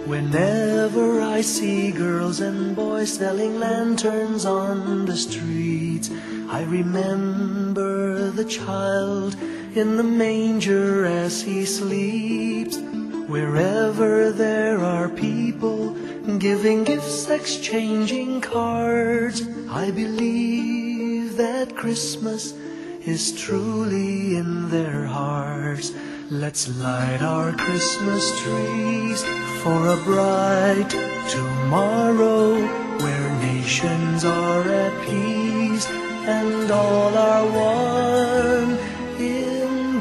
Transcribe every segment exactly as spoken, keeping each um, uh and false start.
Whenever I see girls and boys selling lanterns on the streets, I remember the child in the manger as he sleeps. Wherever there are people giving gifts, exchanging cards, I believe that Christmas is truly in their hearts. Let's light our Christmas trees for a bright tomorrow, where nations are at peace and all are one in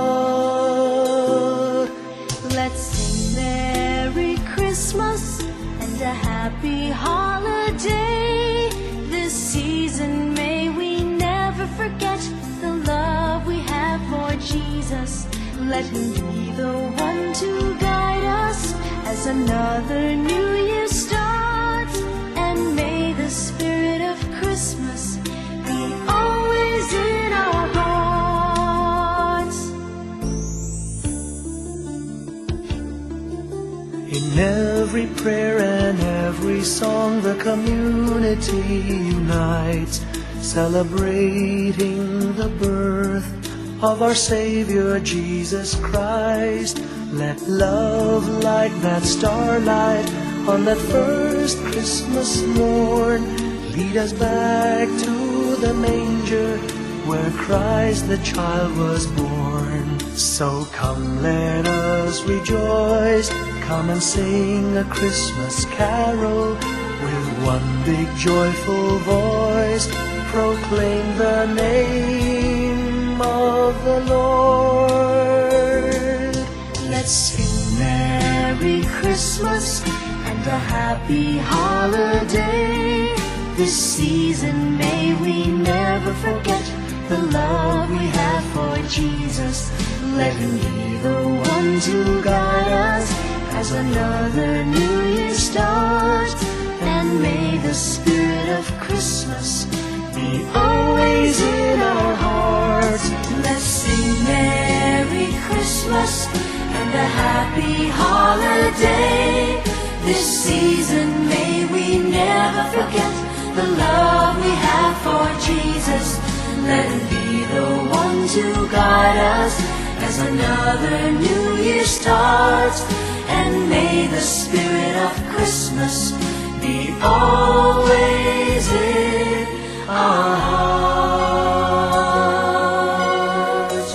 God. Let's sing Merry Christmas and a happy holiday. This season may we never forget the love we have for Jesus. Let him be the one to guide us as another new year starts. And may the spirit of Christmas be always in our hearts. In every prayer and every song, the community unites, celebrating the birth of our Savior Jesus Christ. Let love like that starlight on that first Christmas morn lead us back to the manger where Christ the child was born. So come, let us rejoice, come and sing a Christmas carol with one big joyful voice. Proclaim the name of the Lord. Let's sing Merry Christmas and a happy holiday. This season may we never forget the love we have for Jesus. Let him be the one to guide us as another new year starts. And may the spirit of Christmas be always in our hearts. Let's sing Merry Christmas and a happy holiday. This season may we never forget the love we have for Jesus. Let him be the one to guide us as another new year starts. And may the spirit of Christmas be always in our hearts.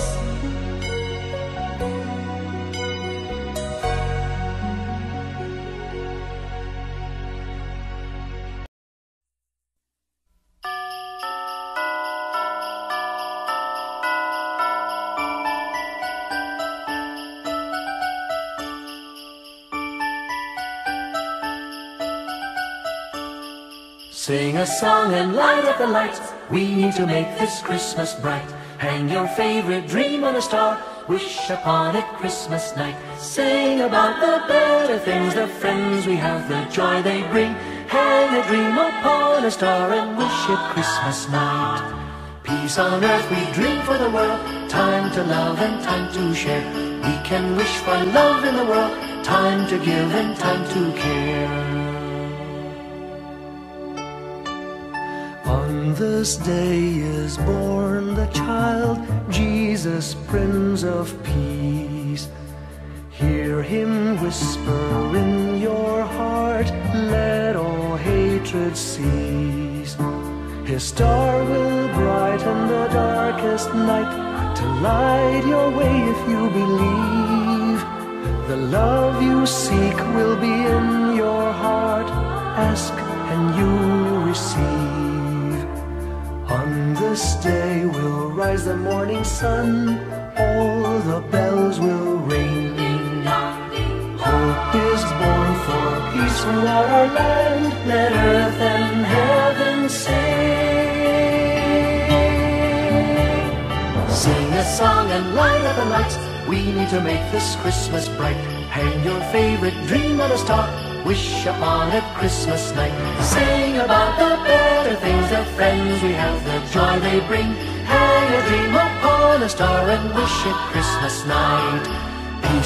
Sing a song and light up the lights. We need to make this Christmas bright. Hang your favorite dream on a star. Wish upon it Christmas night. Sing about the better things, the friends we have, the joy they bring. Hang a dream upon a star and wish it Christmas night. Peace on earth we dream for the world. Time to love and time to share. We can wish for love in the world. Time to give and time to care. On this day is born the child, Jesus, Prince of Peace. Hear him whisper in your heart, let all hatred cease. His star will brighten the darkest night, to light your way if you believe. The love you seek will be in your heart, ask and you'll receive. On this day will rise the morning sun, all the bells will ring. Hope is born for peace throughout our land, let earth and heaven sing. Sing a song and light up the lights, we need to make this Christmas bright. Hang your favorite dream on a star, wish upon it Christmas night. Sing about the better things, the friends we have, the joy they bring. Hang a dream upon a star and wish it Christmas night.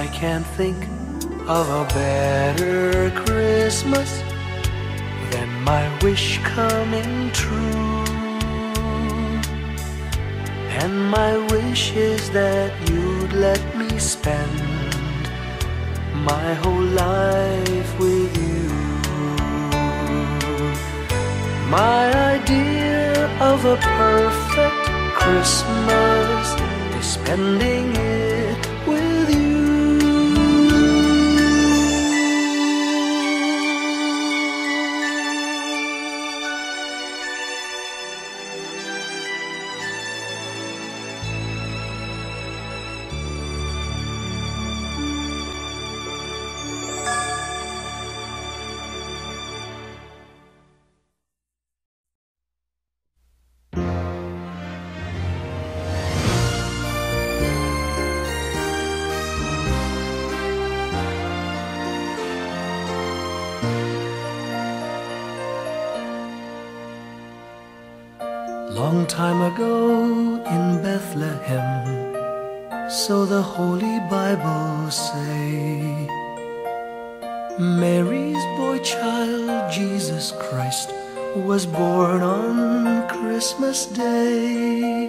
I can't think of a better Christmas than my wish coming true. And my wish is that you'd let me spend my whole life with you. My idea of a perfect Christmas is spending it with you. Long time ago in Bethlehem, so the Holy Bible say, Mary's boy child, Jesus Christ, was born on Christmas Day.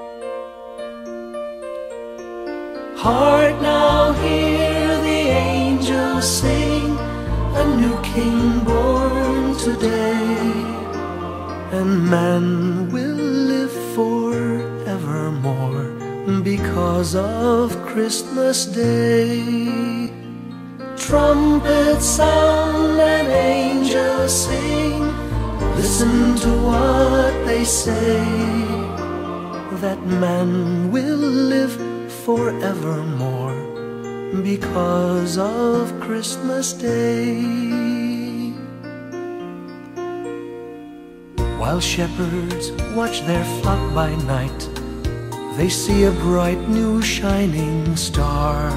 Hark now, hear the angels sing, a new King born today, and man will live forevermore because of Christmas Day. Trumpets sound and angels sing, listen to what they say, that man will live forevermore because of Christmas Day. While shepherds watch their flock by night, they see a bright new shining star.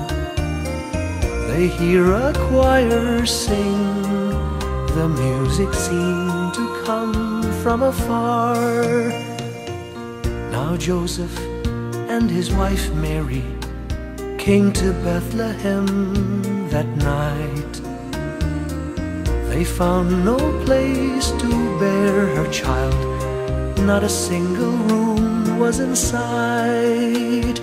They hear a choir sing, the music seemed to come from afar. Now Joseph and his wife Mary came to Bethlehem that night. They found no place to bear her child, not a single room was in sight.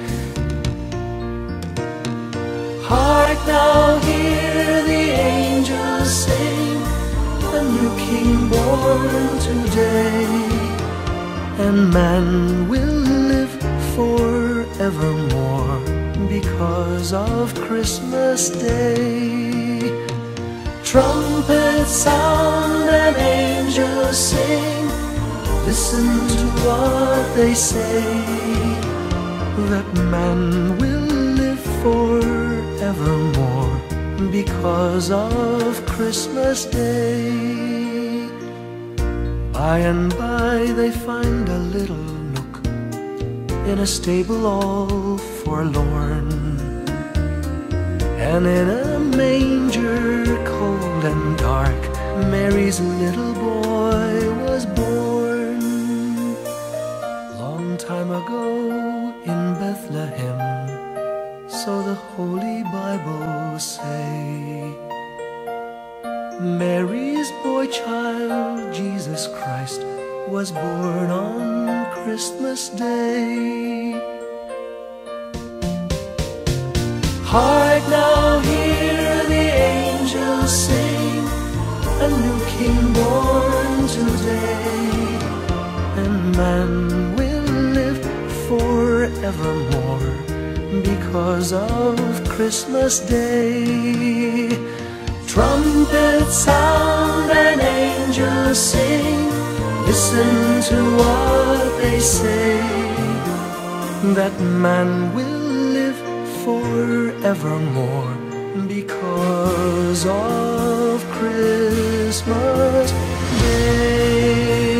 Hark now, hear the angels sing, a new King born today, and man will live forevermore because of Christmas Day. Trumpets sound and angels sing, listen to what they say, that man will live forevermore because of Christmas Day. By and by they find a little nook in a stable all forlorn, and in a manger cold and dark, Mary's little boy was born. Long time ago in Bethlehem, so the Holy Bible say, Mary's boy child, Jesus Christ, was born on Christmas Day. Hark now, hear the angels sing, a new King born today, and man will live forevermore because of Christmas Day. Trumpets sound and angels sing, listen to what they say, that man will live forevermore because of Christmas Day.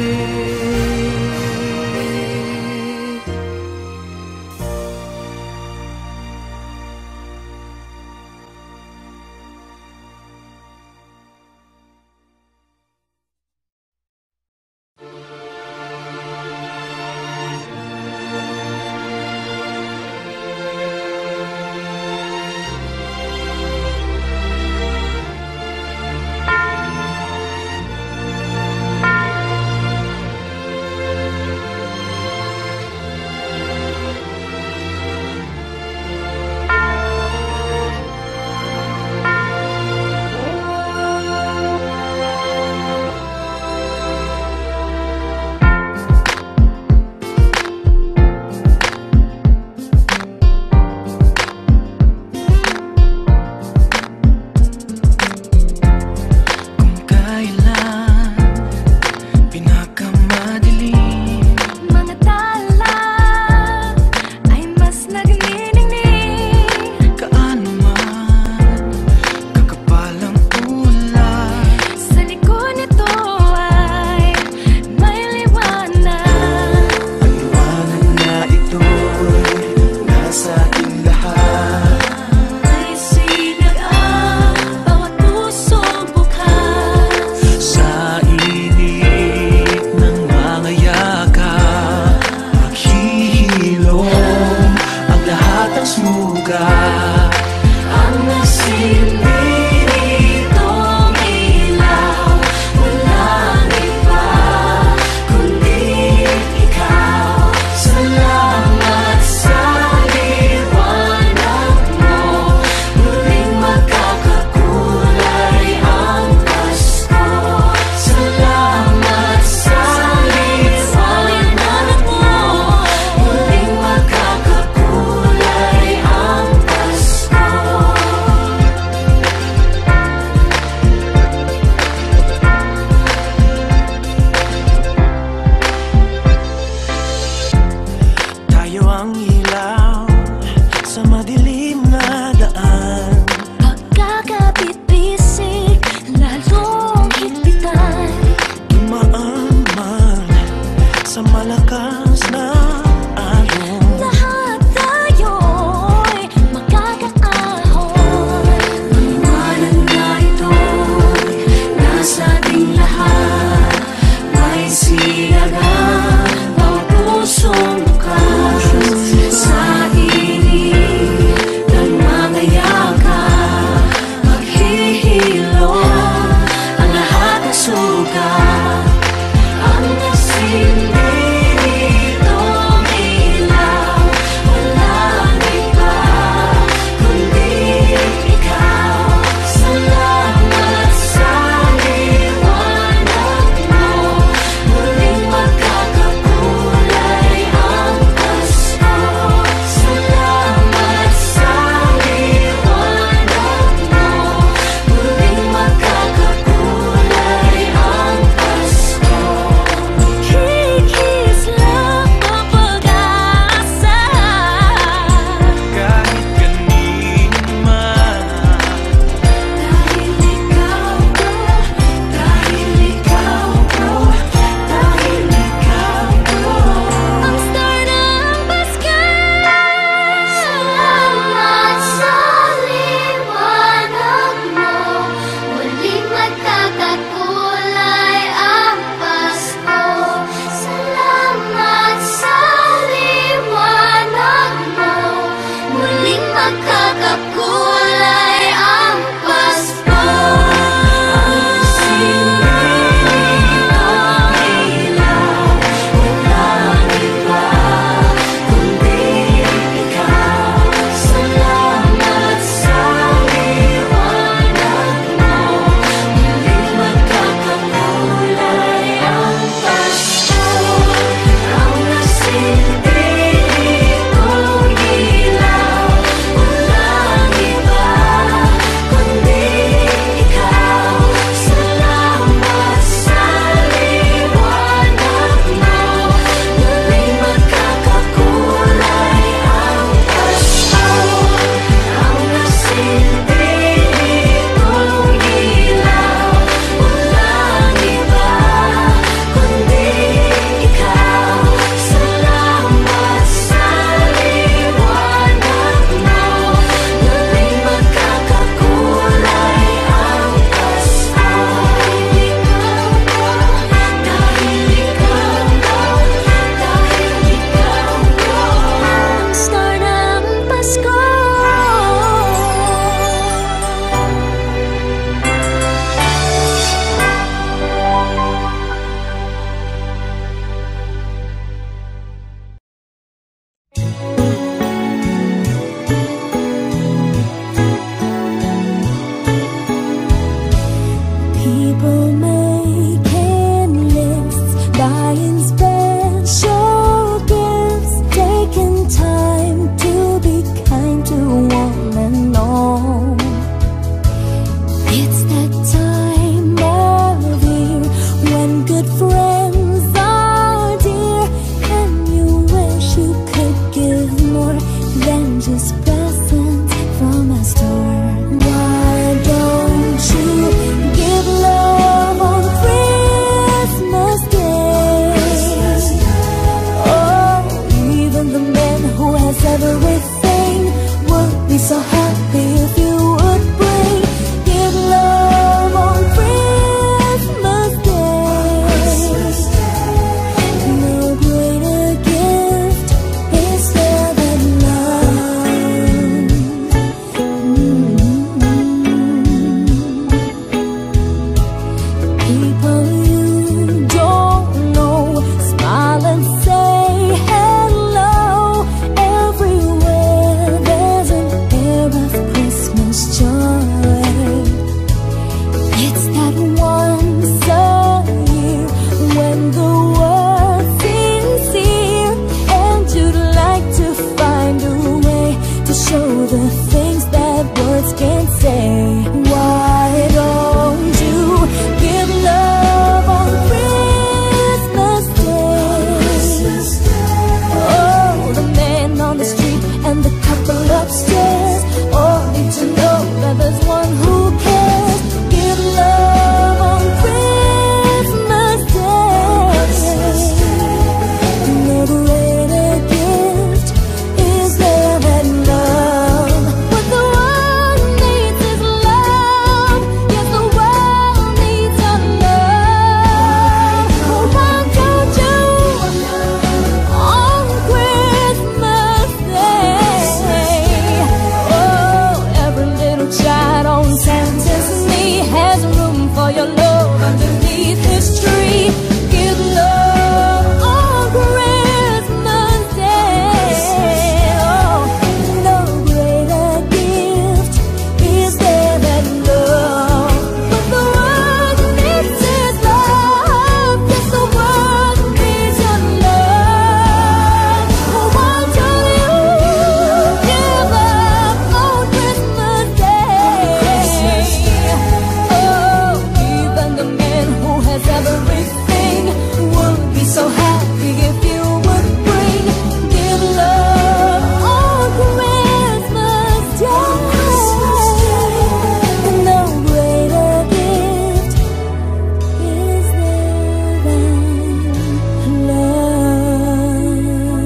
Christmas tree. Give love on Christmas Day. Oh, no greater gift is there than love. But the world needs His love. Yes, the world needs Your love. Why don't you give up on Christmas Day? Oh, even the man who has everything would be so happy if you would bring give love on Christmas Day. No greater gift is there than love.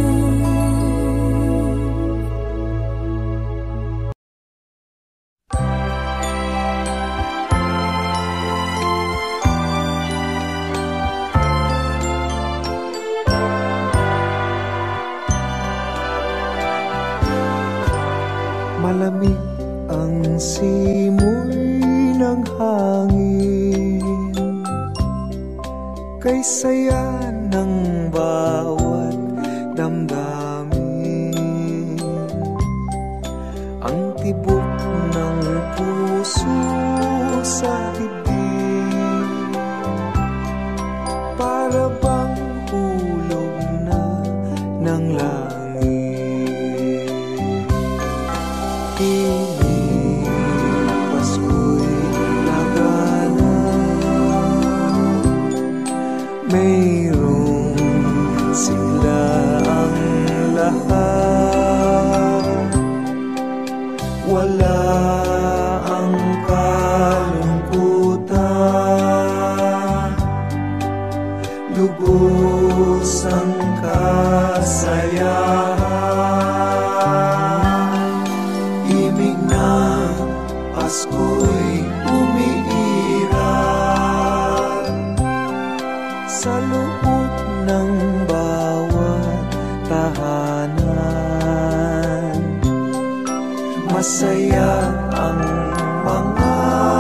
Malamig ang simoy ng hangin, kay saya ng bawat damdamin. Ang tibok ng puso sa dibdib, para bang hulog na ng langit. Piling Pasko'y lagana, mayroong sigla ang lahat. Wala ang kalungkutan, lubos ang kasayahan. Himig ng Pasko'y umiiral sa loob ng bawat tahanan. Masaya ang mga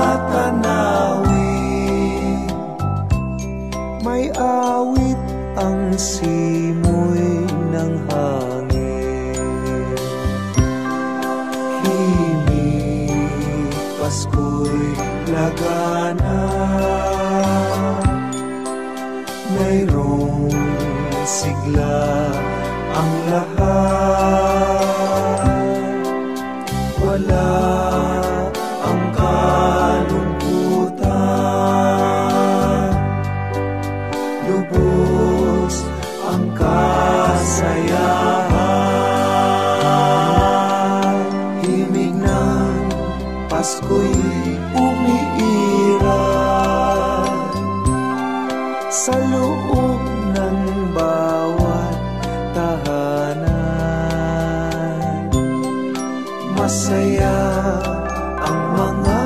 tanawin, may awit ang simoy ng hangin. Himig Pasko'y lagana, mayroong sigla ang lahat. Wala ang kalungkutan, lubos ang kasayahan. Himig ng Pasko'y umiiral sa loob ng bawat tahanan. Masaya ang mga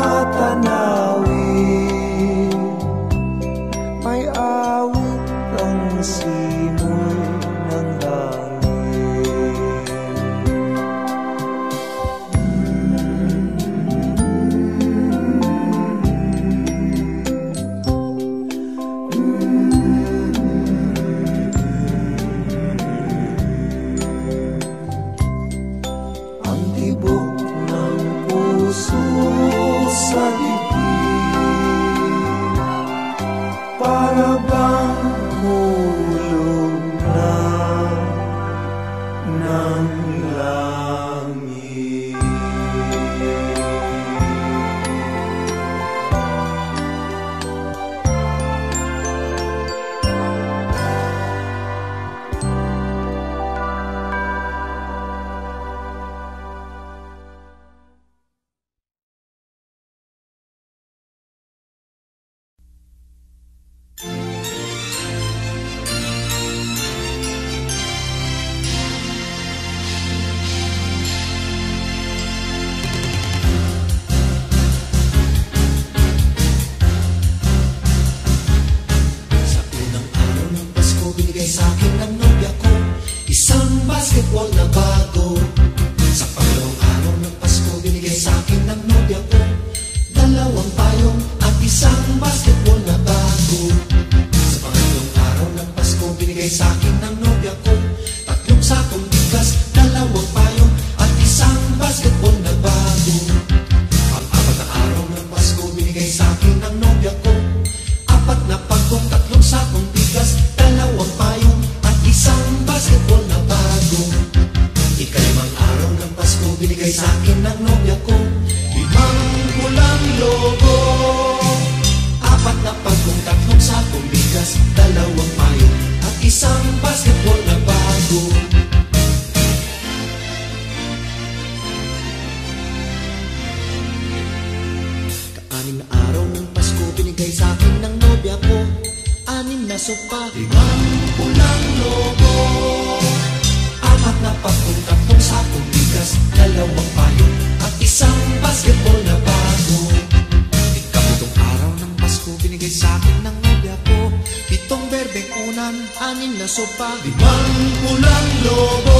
tanawin, may awit ang simoy ng hangin. sopa, limang pulang lobo, apat na pagkong, tatlong sakong bigas, dalawang payo, at isang basketball na bago. Ikapitong araw ng Pasko, binigay sa'kin ng nobya ko, pitong berbeng unan, anim na sopa, limang pulang lobo,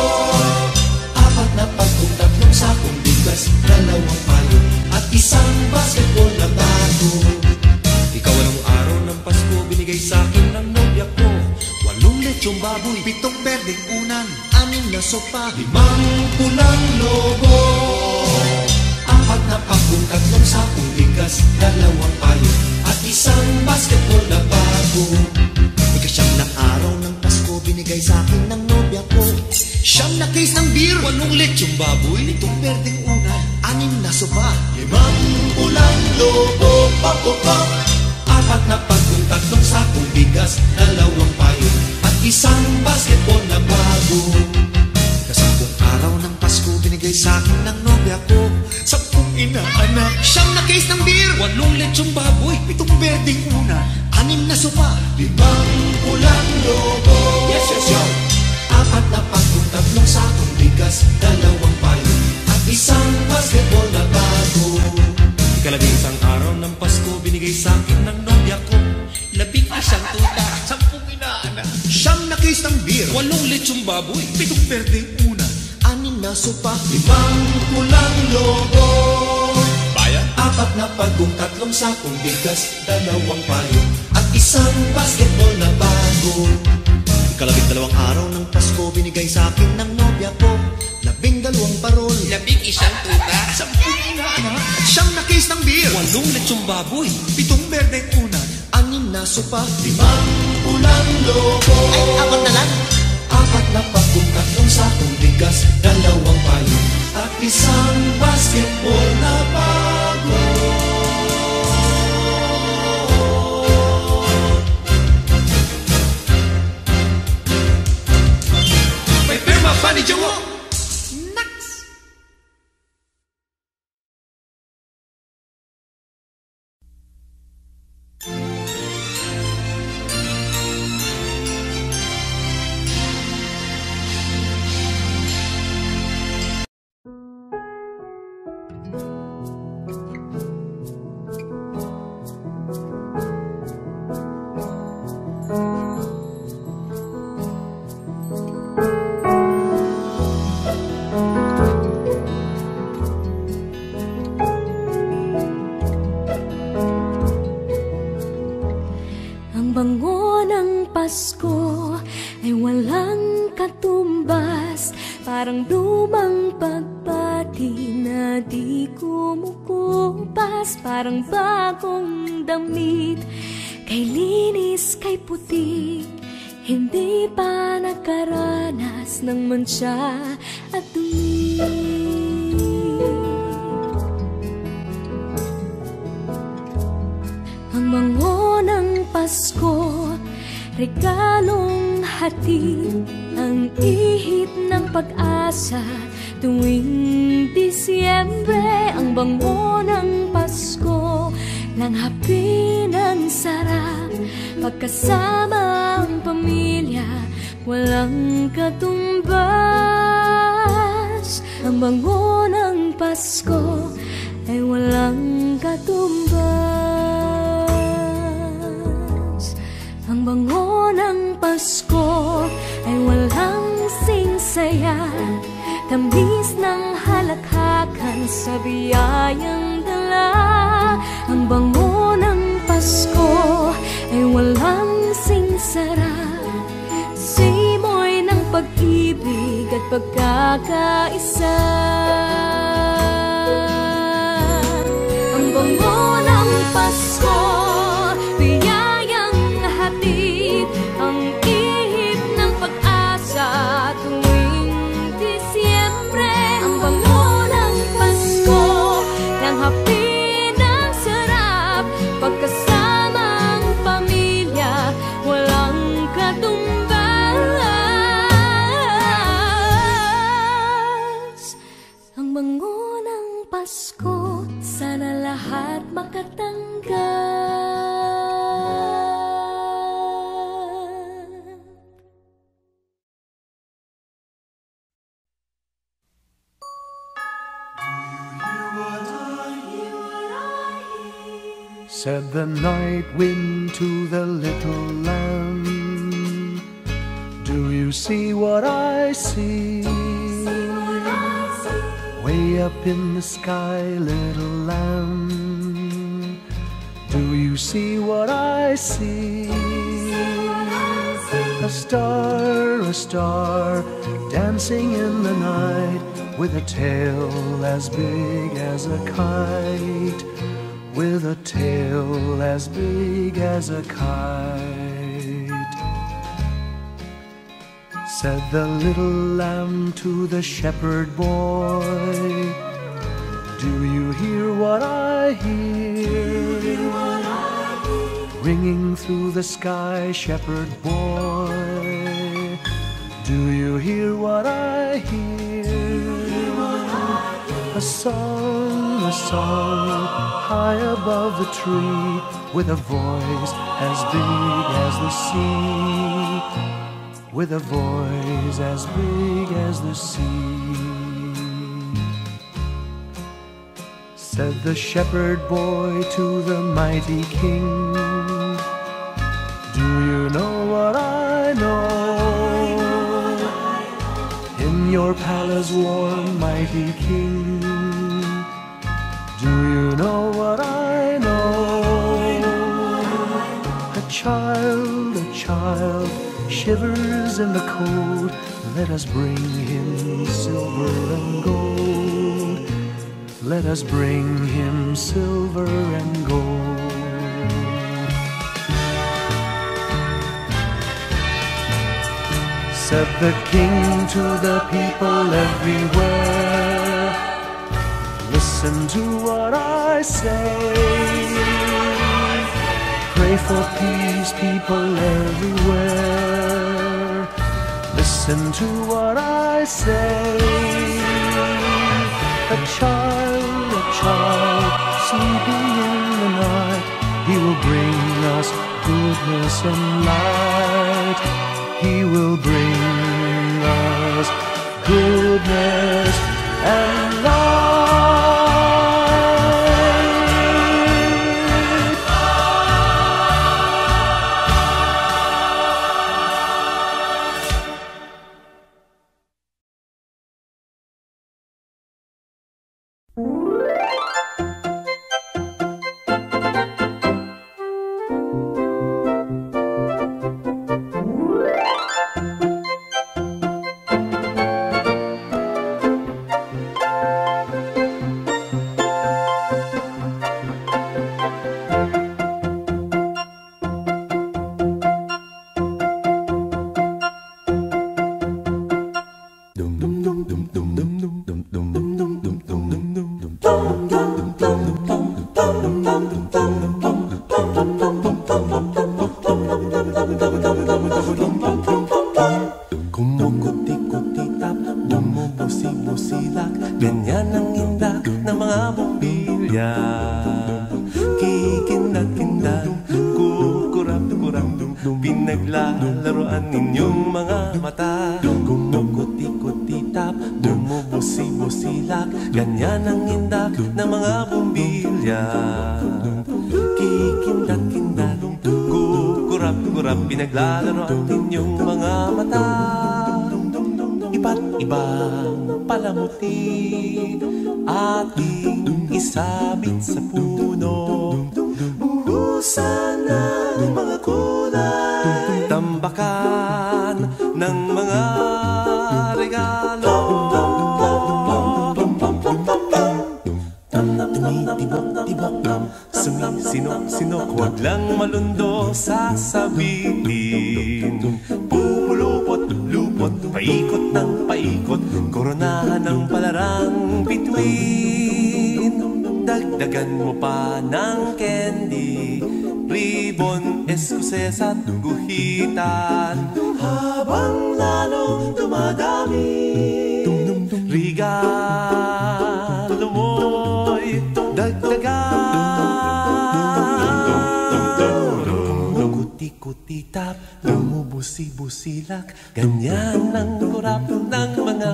apat na pagkong, tatlong sakong bigas, dalawang payo, at isang basketball na bago. Ikawalong araw ng Pasko, binigay sa'kin ng nobya ko, walong lechong baboy, pitong berdeng unan, anim na sopa, limang pulang lobo, apat na pagkong, tatlong sakong bigas, dalawang payo, at isang basketball na bago. Ikasyam na araw ng Pasko, binigay sa'kin ng nobya ko, siyam na case ng beer, walong lechong baboy, pitong berdeng unan, anim na sopa, limang pulang lobo, pop, pop, pop, apat na pagkong, tatlong sakong bigas, dalawang payo, at isang basketball na bago. Kasampung araw ng Pasko, binigay sa'kin ng nobya ko, sampung inaanak, siyam na case ng beer, walong lechong baboy, pitong berdeng una, anim na sopa, limang pulang lobo, yes, yes, yes, apat na pagkong, tatlong sakong bigas, dalawang payo, at isang basketball na bago. Ikalabing isang araw ng Pasko, binigay sa'kin ng nobya ko, labing isang tuta, sampung inaanak, siyam na case ng beer, walong lechong baboy, pitong berdeng una, anim na sopa, limang pulang lobo, bayan, apat na pagkong, tatlong sakong bigas, dalawang payo, at isang basketball na bago. Ikalabing dalawang araw ng Pasko, binigay sa'kin ng nobya ko, labing dalawang parol, labing isang tuta, sampung inaanak, siyam na case ng beer, walong lechong baboy, pitong berdeng una, anim na sopa, limang pulang lobo, ay apat na lang, apat na pagkong, tatlong sakong bigas, dalawang payo, at isang basketball na bago. May pirma pa ni Jomo. Pasko ay walang katumbas, parang lumang pagpati na di kumukupas, parang bagong damit, kay linis, kay puti, hindi pa nakaranas ng mantsa at dumi. Ang bango ng Pasko, regalong hatid, ang ihip ng pag-asa tuwing Disyembre. Ang bango ng Pasko, langhapi ng sarap, pagkasama ang pamilya, walang katumbas. Ang bango ng Pasko ay walang katumbas. Ang bango ng Pasko ay walang singsaya, tamis ng halakhakan sa biyayang dala. Ang bango ng Pasko ay walang singsara, simoy ng pag-ibig at pagkakaisa. Ang bango ng Pasko, ang ihip ng pag-asa tuwing Disyembre. Ang bango ng Pasko, langhapi ng sarap, pagkasama ang pamilya, walang katumbas. Ang bango ng Pasko, sana lahat makatanggap. Said the night wind to the little lamb, do you see what I see? Way up in the sky, little lamb, do you see what I see? A star, a star, dancing in the night, with a tail as big as a kite, with a tail as big as a kite. Said the little lamb to the shepherd boy, do you hear what I hear? Ringing through the sky, shepherd boy, do you hear what I hear? A song, a song, high above the tree, with a voice as big as the sea, with a voice as big as the sea. Said the shepherd boy to the mighty king, do you know what I know? In your palace warm, mighty king, do you know what I know? A child, a child, shivers in the cold, let us bring him silver and gold. Let us bring him silver and gold. Said the king to the people everywhere, listen to what I say. Pray for peace, people everywhere, listen to what I say. A child, a child, sleeping in the night, he will bring us goodness and light. He will bring us goodness and light. Kumukuti-kutitap, bumubusi-busilak, ganyan ang indak ng mga bumbilya. Kikindag-kindag, kukurap-kurap, pinaglalaroan ninyong mga mata. Kumukuti-kutitap, bumubusi-busilak, ganyan ang indak ng mga bumbilya. Kikindag-kindag, kurap-kurap, pinaglalaroan ninyong mga mata. Iba't ibang palamuti ating isabit sa puno. Buhusan ng mga kulay, tambakan ng mga regalo. Tumitibok-tibok, sumisinok-sinok, huwag lang malundo sasabihin. Pupulupot-lupot, paikot ng paikot, koronahan ng palarang bituin. Dagdagan mo pa ng candy, ribbon, eskuses at guhitan. Habang lalong dumadami, regalo mo'y dagdagan. Kuti-kuti-tap, bumubusi-busilak, ganyan ang kurap ng mga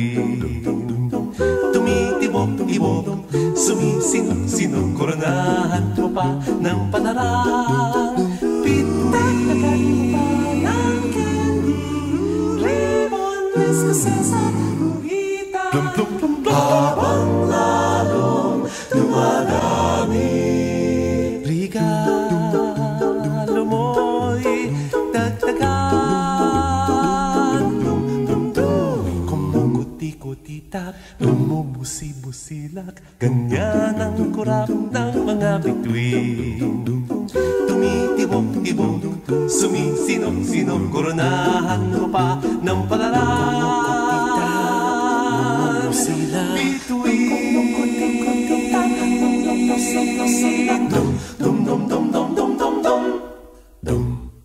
bituin. Tumitibok-tibok, sumisinok-sinok, koronahan Unahan mo pa ng palarang Pitak-tagan mo pa ng candy Ribbon, biscuits at guhita Habang lalong dumadami Regalo mo'y dagdagan Dum-dum-dum Kumukuti-kutitap Bumubusi-busilak Ganyan ang kurap ng mga bituin Tumitibok-tibok Sumisinong-sinong Koronahan mo pa ng palaran Bituin Dum-dum-dum-dum-dum-dum-dum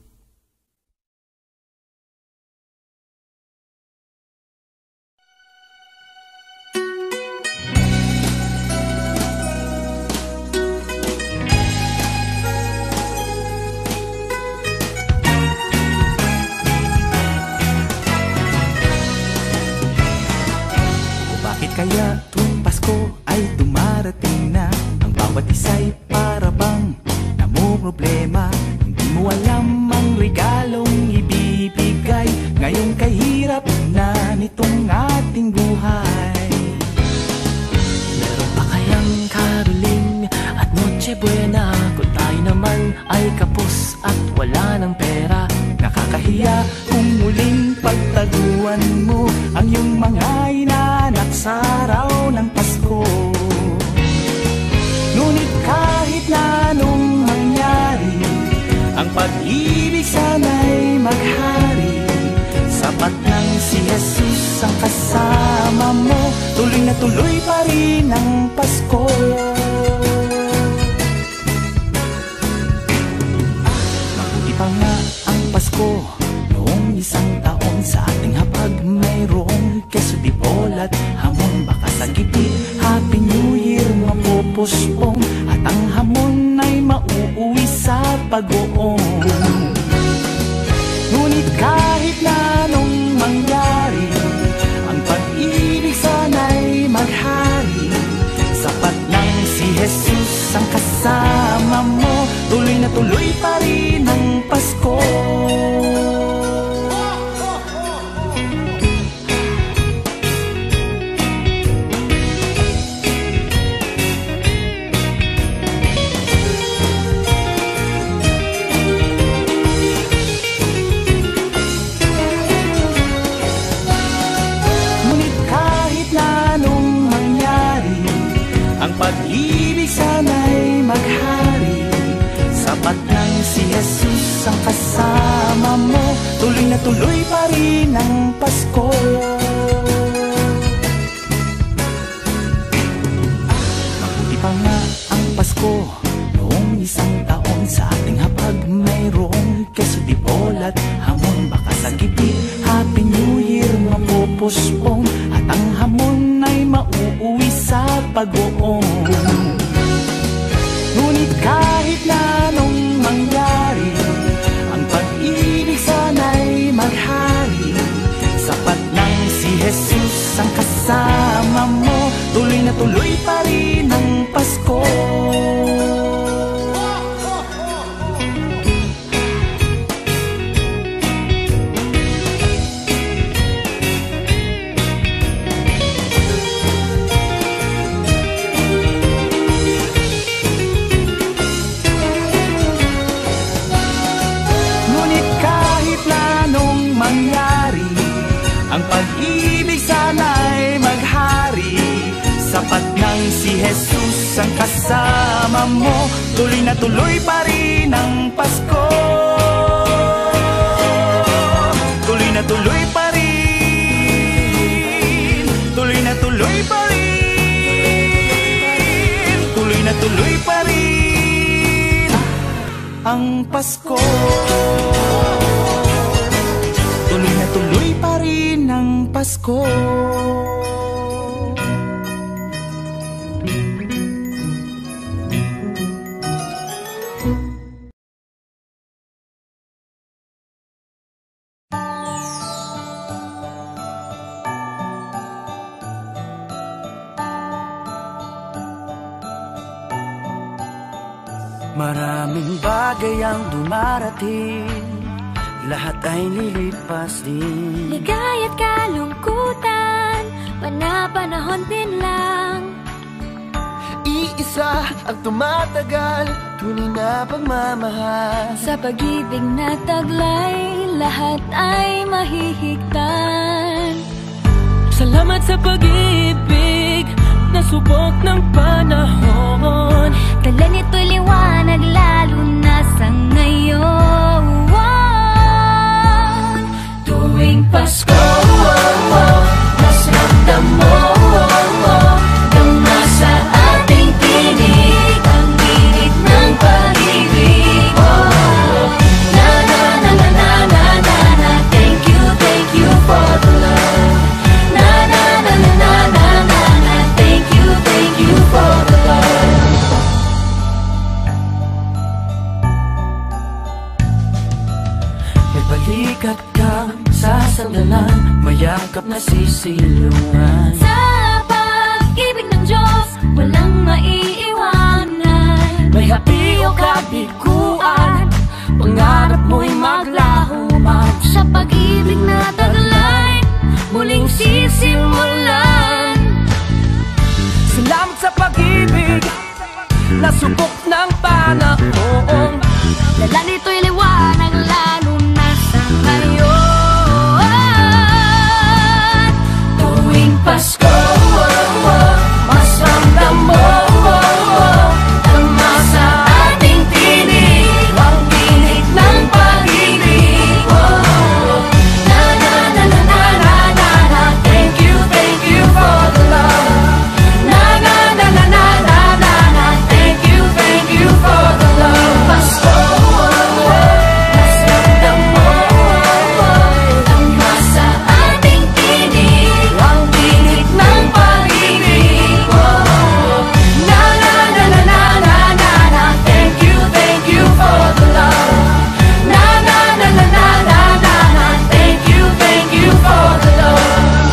Kaya tuwing Pasko ay dumarating na Ang bawat isa'y para bang namumroblema Hindi mo alam ang regalong ibibigay Ngayong kahirap na nitong ating buhay Meron pa kayang caroling at Noche Buena Kung tayo naman ay kapos at wala ng pera Nakakahiya kung muling pagtaguan mo Ang iyong mga inaanak sa araw ng Pasko Ngunit kahit na anong mangyari Ang pag-ibig sana'y maghari Sapat lang si Jesus ang kasama mo Tuloy na tuloy pa rin ang Pasko Mabuti pa nga ang Pasko Noong isang taon sa ating hapag mayroong keso di bolat hamon Baka sa gitid Happy New Year mapupuspong At ang hamon ay mauuwi sa pag-uong Ngunit kahit na anong mangyari Ang pag-ibig sana'y maghari Sapat lang si Jesus ang kasama mo Tuloy na tuloy pa rin ang Pasko pag-ibig sana'y maghari Sapat lang si Jesus ang kasama mo Tuloy na tuloy pa rin ang Pasko Mabuti pa nga ang Pasko Noong isang taon sa ating hapag mayroong keso di bolat hamon Baka sa gitid Happy New Year mapupuspong At ang hamon ay mauuwi sa pag-uong Ngunit kahit na anong mangyari Ang pag-ibig sana'y maghari Sapat lang si Jesus ang kasama mo Tuloy na tuloy pa rin ang Pasko Ang pag-ibig sana'y maghari Sapat lang si Jesus ang kasama mo Tuloy na tuloy pa rin ang Pasko Tuloy na tuloy pa rin Tuloy na tuloy pa rin Tuloy na tuloy pa rin ang Pasko Tuloy na tuloy pa rin ang Pasko Maraming bagay ang dumarating, lahat ay lilipas din. Ligaya't kalungkutan, panapanahon din lang. Iisa ang tumatagal, tunay na pagmamahal. Sa pag-ibig na taglay, lahat ay mahihigtan. Salamat sa pag-ibig, nasubok ng panahon. Dala nito'y liwanag, lalo na sa ngayon. Tuwing Pasko, oh, oh, mas ramdam mo, oh, oh, dama sa ating tinig ang init ng pag-ibig. Oh, oh, na na na na na na na na. Thank you, thank you for the love. Na na na na na na na na. Thank you, thank you for the love. May balikat kang sasandalan, mayakap na sisilungan. Sa pag-ibig ng Diyos, walang maiiwanan. May hapi o kabiguan, pangarap mo'y maglaho man. Sa pag-ibig na taglay, muling sisimulan. Salamat sa pag-ibig, nasubok ng panahon. Dala nito'y liwanag, lalo na sa ngayon. Tuwing Pasko, oh, oh, mas ramdam mo, oh, oh, dama sa ating tinig ang tinig ng pag-ibig. Oh, oh, na na na na na na na na. Thank you, thank you for the love. Na na na na na na na na. Thank you, thank you for the love. Pasko, mas ramdam mo, dama sa ating tinig ang tinig ng pag-ibig. Na na na na na na na na. Thank you, thank you for the love. Na na na na na na na na. Thank you, thank you for the love.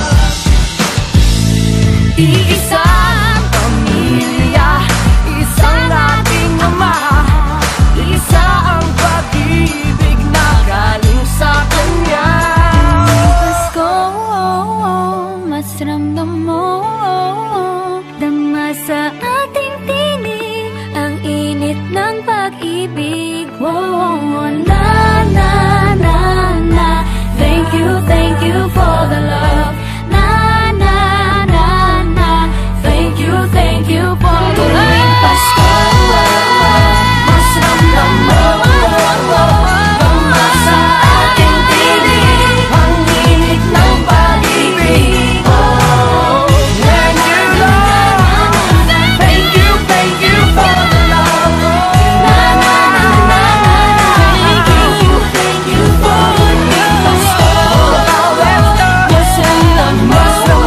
Iisang pamilya, isang ating ama, isa ang pag-ibig na galing sa Kanya. Pasko, oh, oh, mas ramdam mo, oh, oh, dama sa ating tinig ang init ng pag-ibig. Oh, na na na na. Thank you, thank you for the love. Na na na na. Thank you, thank you for the love. Pasko, mas ramdam mo, dama sa ating tinig ang init ng pag-ibig. Oh, thank you, Lord. Thank you, thank you for the love. Na na na na na. Thank you, thank you for the love. Pasko, mas ramdam mo,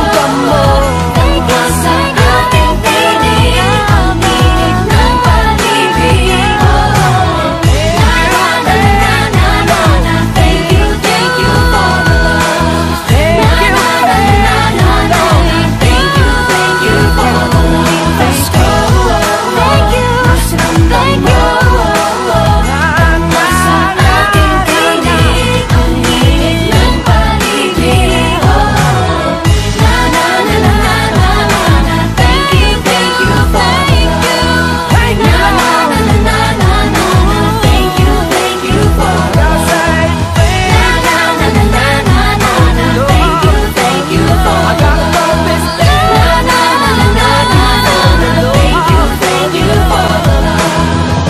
dama sa ating tinig ang init ng pag-ibig. Oh, na na na na na na. Thank you, thank you for the love. Na na na na na na. Thank you, thank you for the love. Pasko, thank you, mas ramdam mo, dama sa ating tinig ang init ng pag-ibig. Oh, na na na na na na na. Thank you, thank you, thank you. Na na na na na na na. Thank you, thank you for the love. Na na na na na na na. Thank you, thank you for the love. Na na na na na na na. Thank you, thank you for the love.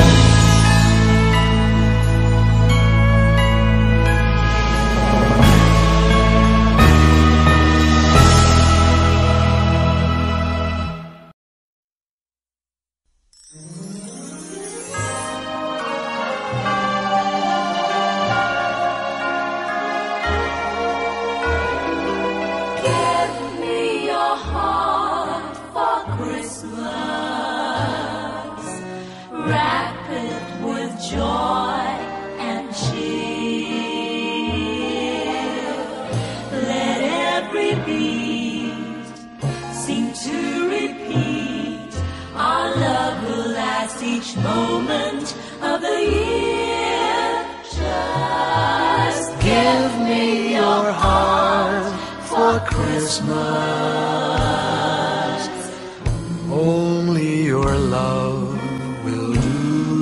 Give me your heart for Christmas. Wrap it with joy and cheer. Let every beat seem to repeat. Our love will last each moment of the year. Just give me your heart for Christmas. Only your love will do.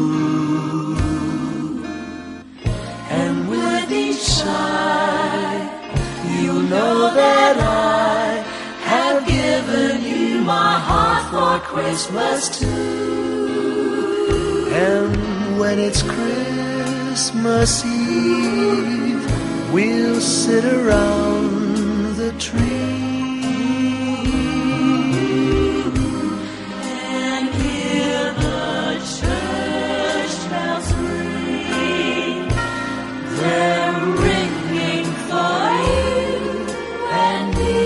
And with each sigh, you know that I have given you my heart for Christmas too. And when it's Christmas Eve, we'll sit around the tree and hear the church bells ring. They're ringing for you and me.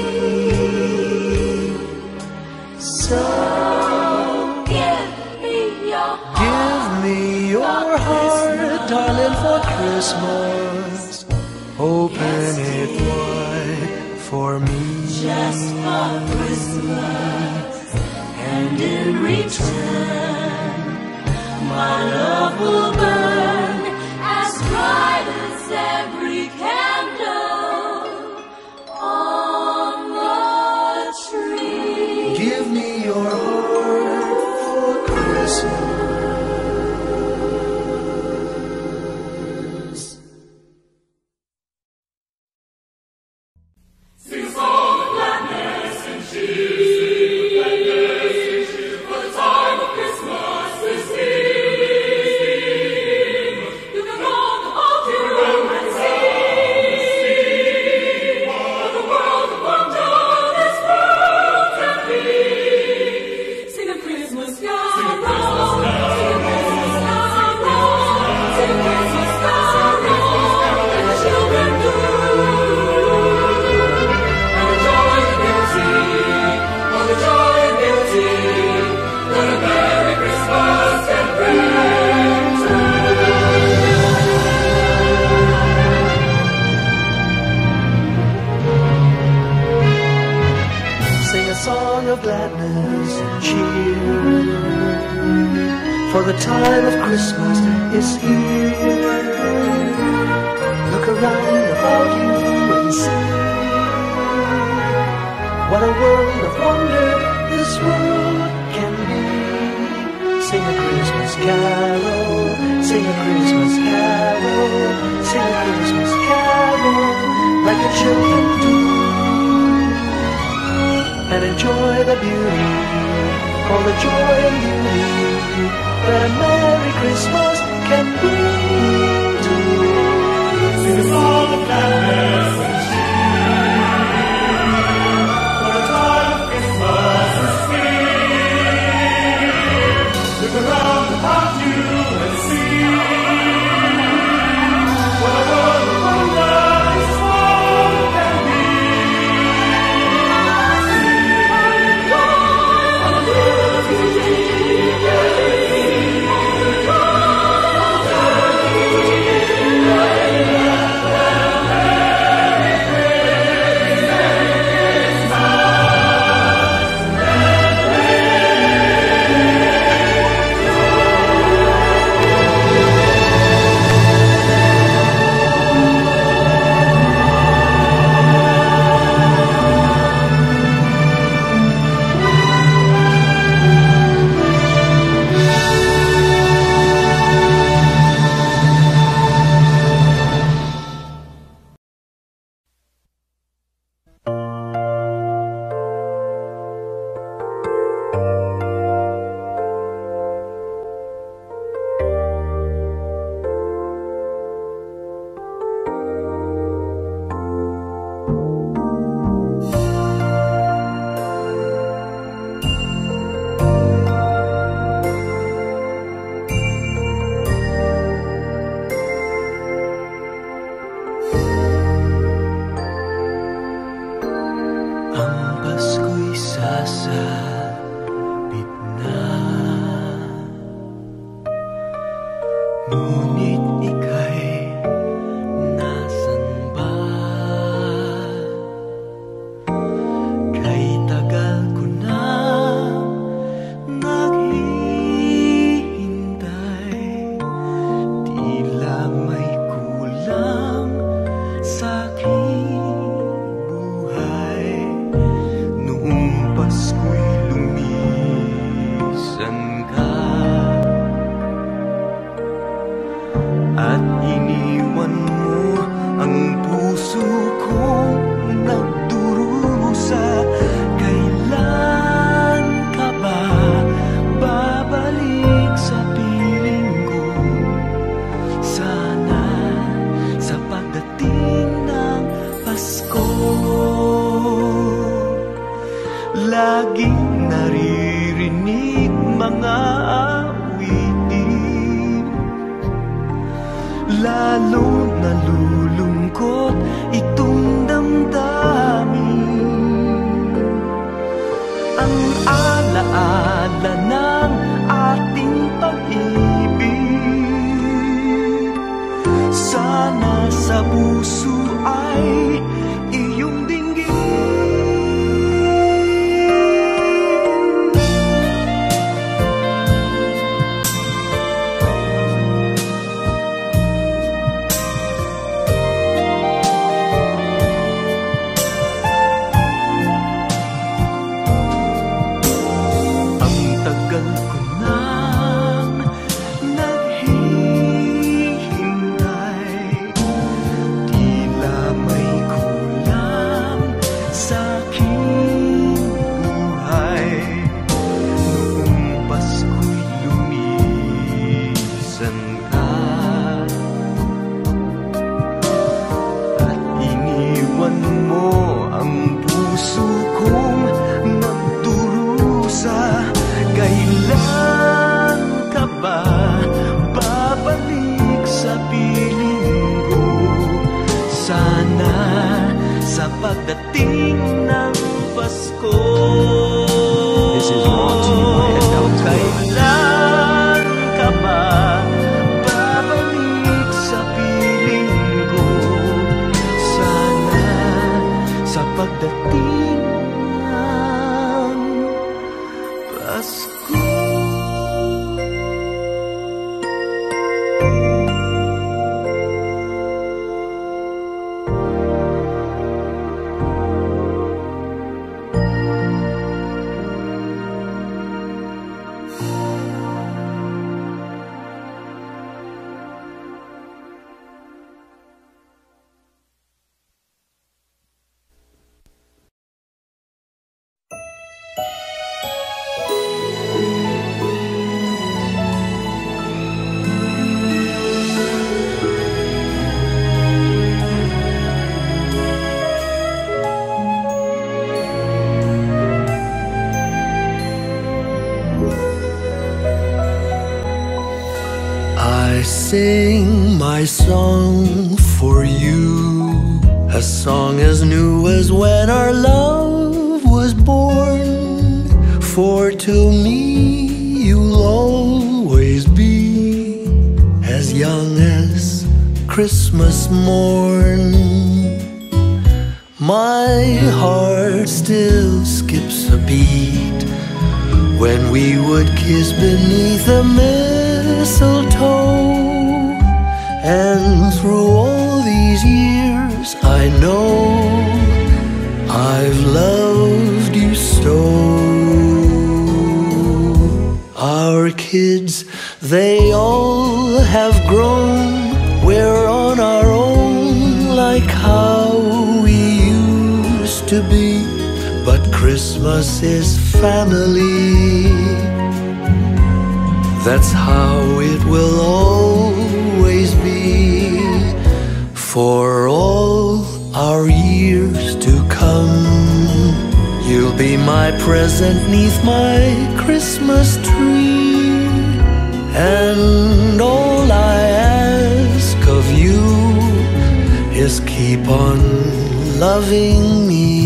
So give me your heart. Give me your heart, darling, for Christmas. Open it wide for me. Just for Christmas. And in return, my love will burn as bright as every candle on the tree. Give me your heart for Christmas. For the time of Christmas is here. Look around about you and see what a world of wonder this world can be. Sing a Christmas carol, sing a Christmas carol, sing a Christmas carol like the children do, and enjoy the beauty, all the joy and beauty that a Merry Christmas can bring to you. Sing a song of gladness and cheer, for the time of Christmas is here. Look around about you and see what a world of wonder this world can be. lalo nalulungkot itong damdamin. Ang alaala ng ating pag-ibig, sana sa puso ay iyong dinggin. Ang tagal ko nang naghihintay, tila may kulang sa aking buhay. Noong Pasko'y lumisan ka at iniwan mo ang puso kong nagdurusa. Kailan ka ba babalik sa piling ko? Sana sa pagdating ng Pasko. This is brought to you by Adult World. Kailan ka ba babalik sa piling ko? Sana sa pagdating ng Pasko. I sing my song for you, a song as new as when our love was born. For to me you'll always be as young as Christmas morn. My heart still skips a beat when we would kiss beneath the mistletoe. And through all these years I know I've loved you so. Our kids, they all have grown. We're on our own like how we used to be. But Christmas is family. That's how it will always be. For all our years to come, you'll be my present 'neath my Christmas tree. And all I ask of you is keep on loving me.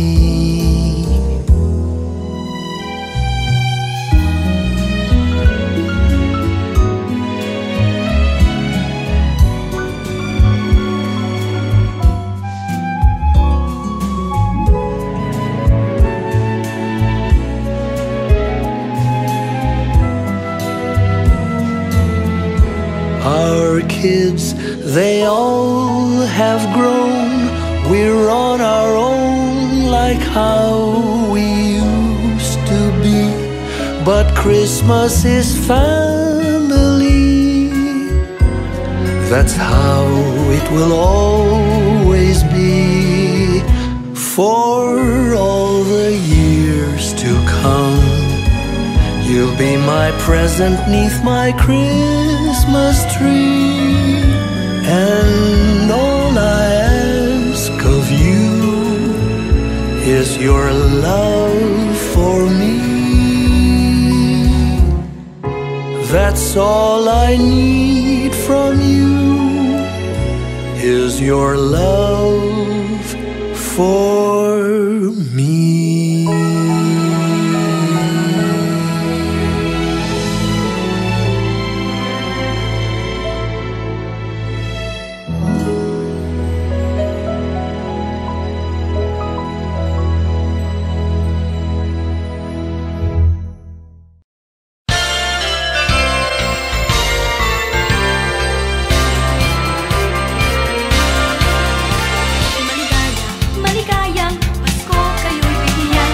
Our kids, they all have grown. We're on our own like how we used to be. But Christmas is family. That's how it will always be. For all the years to come, you'll be my present 'neath my Christmas tree. And all I ask of you is your love for me. That's all I need from you. is your love for me. Maligaya, maligayang Pasko kayo'y bigyan.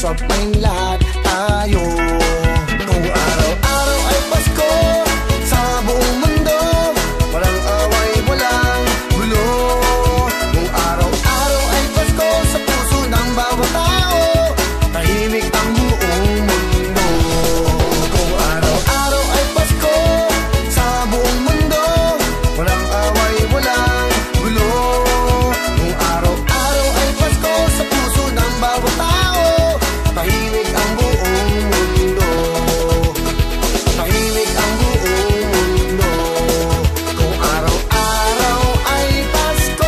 sabay lahat tayo. Kung araw-araw ay Pasko sa buong mundo, walang away, walang gulo. Kung araw-araw ay Pasko sa puso ng bawat tao, tahimik ang buong mundo. Kung araw-araw ay Pasko sa buong mundo, walang away, walang gulo. Kung araw-araw ay Pasko sa puso ng bawat tao, tahimik ang buong mundo. Tahimik ang buong mundo. Kung araw-araw ay Pasko.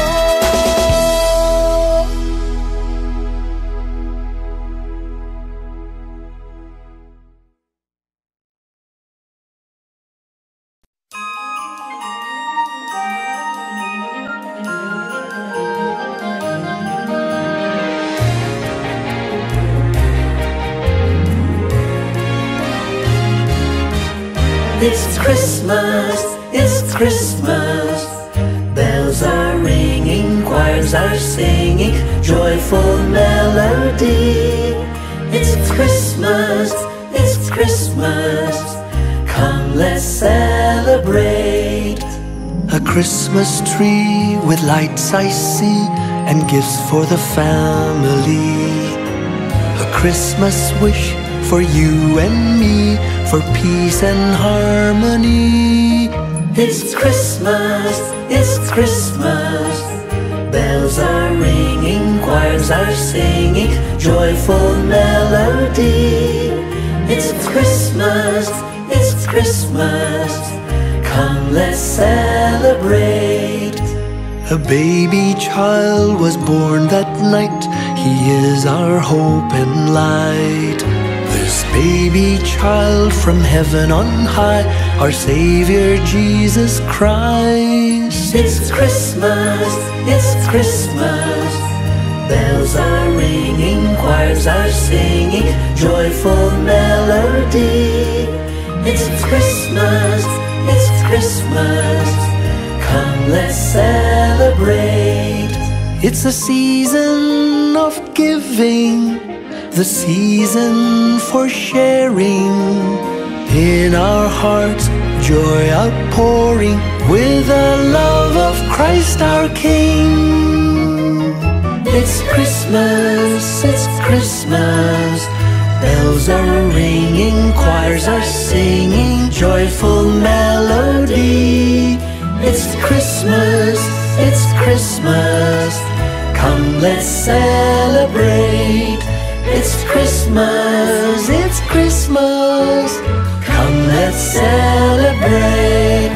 It's Christmas, it's Christmas. Bells are ringing, choirs are singing, joyful melody. It's Christmas, it's Christmas. Come, let's celebrate. A Christmas tree with lights I see, and gifts for the family. A Christmas wish for you and me, for peace and harmony. It's Christmas, it's Christmas. Bells are ringing, choirs are singing, joyful melody. It's Christmas, it's Christmas. Come, let's celebrate. A baby child was born that night. He is our hope and light. This baby child from heaven on high, our Savior Jesus Christ. It's Christmas, it's Christmas. Bells are ringing, choirs are singing, joyful melody. It's Christmas, it's Christmas. Come, let's celebrate. It's a season of giving, the season for sharing. In our hearts, joy outpouring, with the love of Christ our King. It's Christmas, it's Christmas. Bells are ringing, choirs are singing, joyful melody. It's Christmas, it's Christmas. Come, let's celebrate. It's Christmas, it's Christmas. Come, let's celebrate.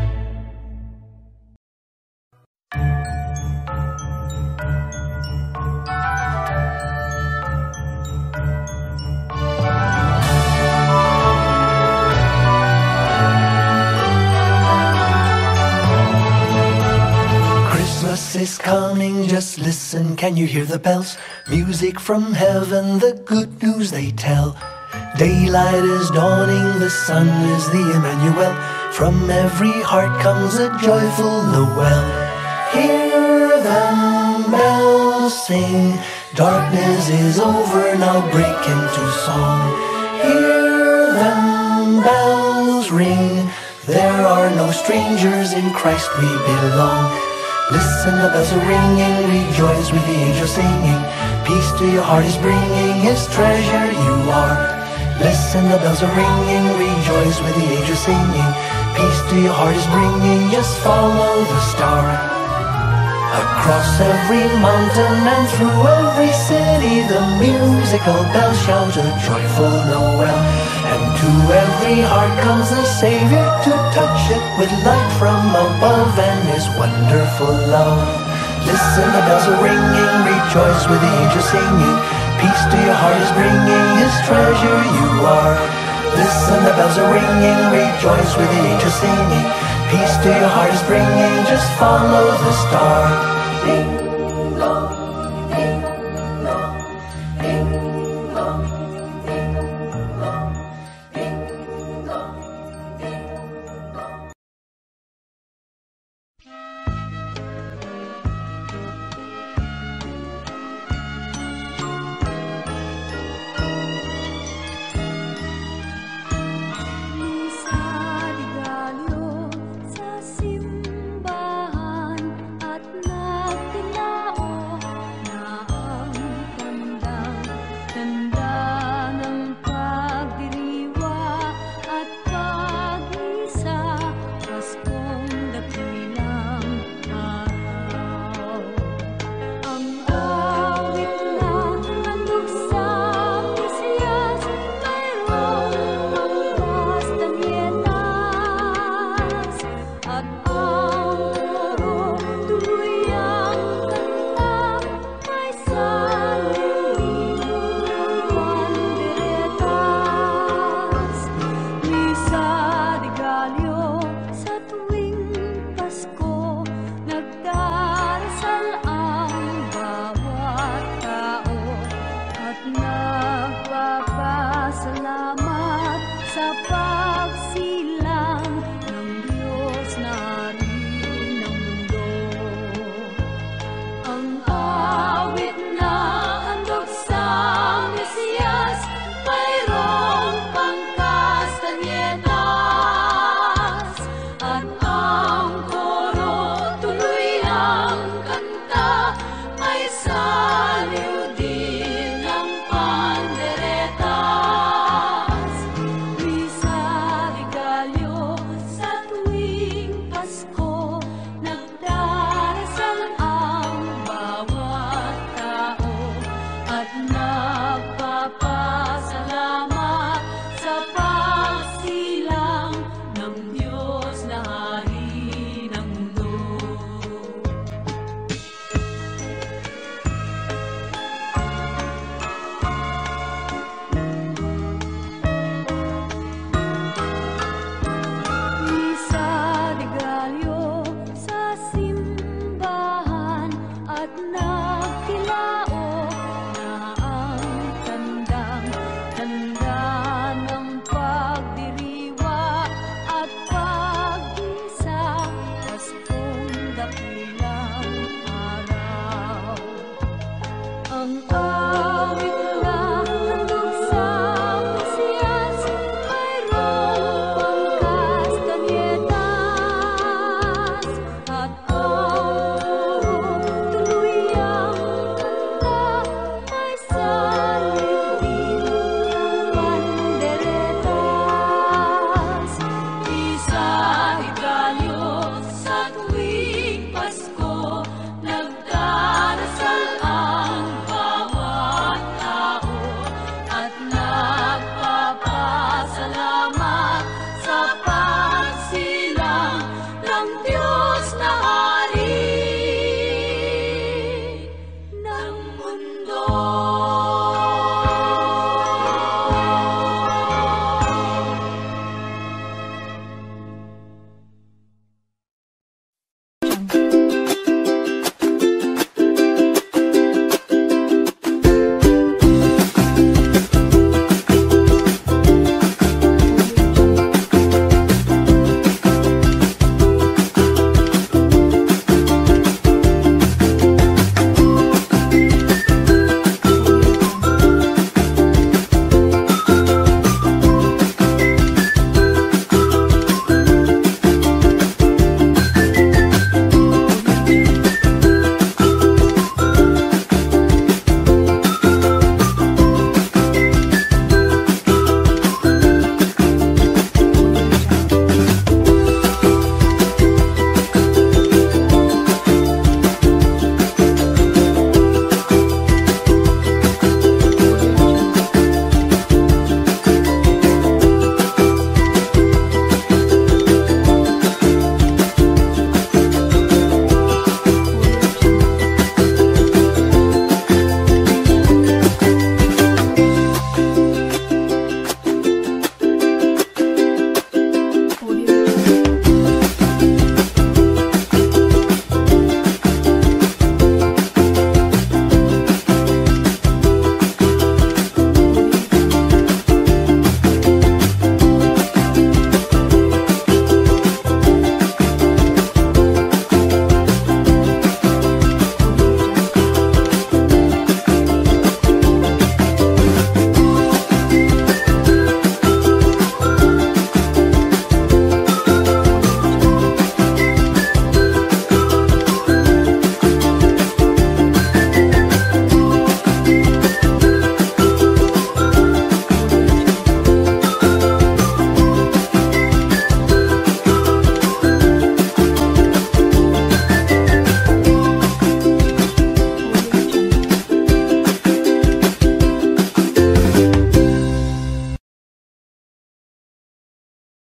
Christmas is coming, just listen, can you hear the bells? Music from heaven, the good news they tell. Daylight is dawning, the sun is the Emmanuel. From every heart comes a joyful Noel. Hear them bells sing, darkness is over, now break into song. Hear them bells ring, there are no strangers, in Christ we belong. Listen, the bells are ringing, rejoice with the angels singing. Peace to your heart is bringing, his treasure you are. Listen, the bells are ringing, rejoice with the angels singing. Peace to your heart is bringing, just follow the star. Across every mountain and through every city, the musical bells shout a joyful Noel. And to every heart comes the Savior to touch it with light from above and his wonderful love. Listen, the bells are ringing, rejoice with the angels singing. Peace to your heart is bringing, his treasure you are. Listen, the bells are ringing, rejoice with the angels singing. Peace to your heart is bringing, just follow the star. Ding dong, ding dong, ding dong, ding dong, ding dong, ding dong. song.